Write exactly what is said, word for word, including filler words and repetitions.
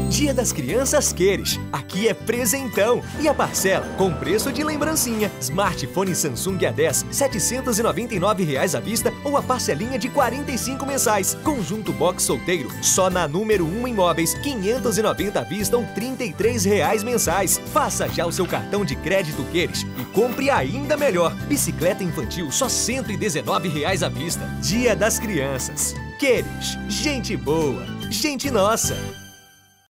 Dia das Crianças Queres. Aqui é presentão. E a parcela com preço de lembrancinha. Smartphone Samsung A dez, setecentos e noventa e nove reais à vista ou a parcelinha de quarenta e cinco mensais. Conjunto box solteiro, só na Número um Imóveis, quinhentos e noventa à vista ou trinta e três reais mensais. Faça já o seu cartão de crédito Queres e compre ainda melhor. Bicicleta infantil, só cento e dezenove reais à vista. Dia das Crianças. Queres, gente boa, gente nossa.